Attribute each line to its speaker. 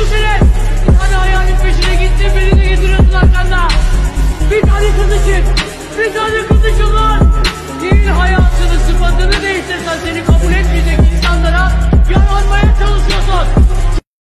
Speaker 1: düşünsene. Bir tane hayalin peşine gittin, birini getiriyorsun arkanda. Bir tane kız için. Bir tane kız için lan. Değil hayatını, sıfatını değiştirsen seni